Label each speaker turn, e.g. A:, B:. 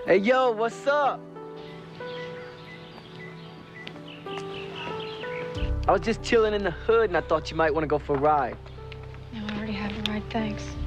A: Hey, yo, what's up? I was just chilling in the hood, and I thought you might want to go for a ride.
B: No, I already have a ride, thanks.